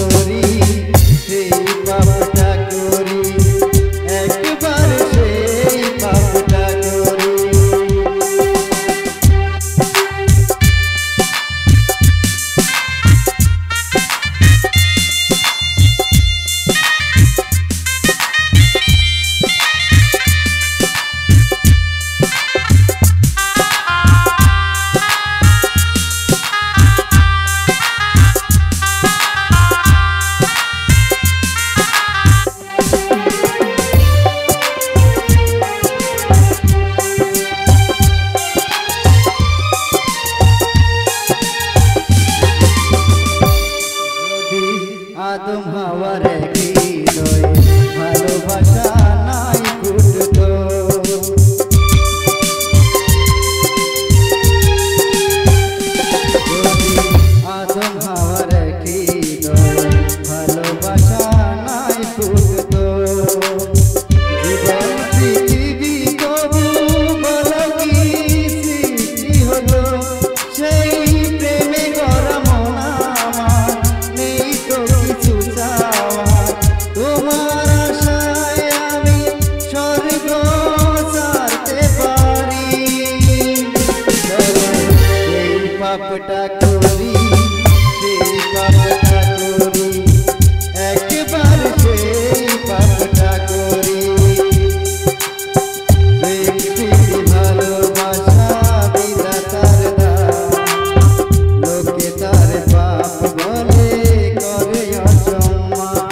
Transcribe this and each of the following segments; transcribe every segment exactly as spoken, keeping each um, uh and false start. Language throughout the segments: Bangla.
করি সেই পাপটা করি একবার সেই পাপটা করি। আদম হাওয়ার হৃদয়ে ভালোবাসা নাই ফুটতো, আদম হাওয়ার হৃদয়ে ভালোবাসা নাই ফুটতো, জীবন পৃথিবী কবু বলো কি সৃষ্টি হলো, সেই প্রেমে গড়া মন আমার নেই তো কিছু চাওয়া, তোমার আশায় আমি স্বর্গ ছাড়তে পারি, সেই পাপটা করি সেই পাপটা করি একবার সেই পাপটা করি। ভালোবাসা বিধাতার দান, লোকে তার পাপ বলে করে অসম্মান।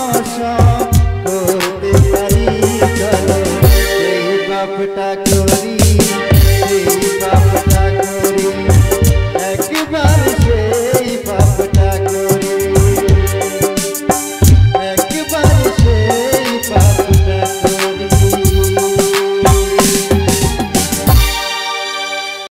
পাপটা করি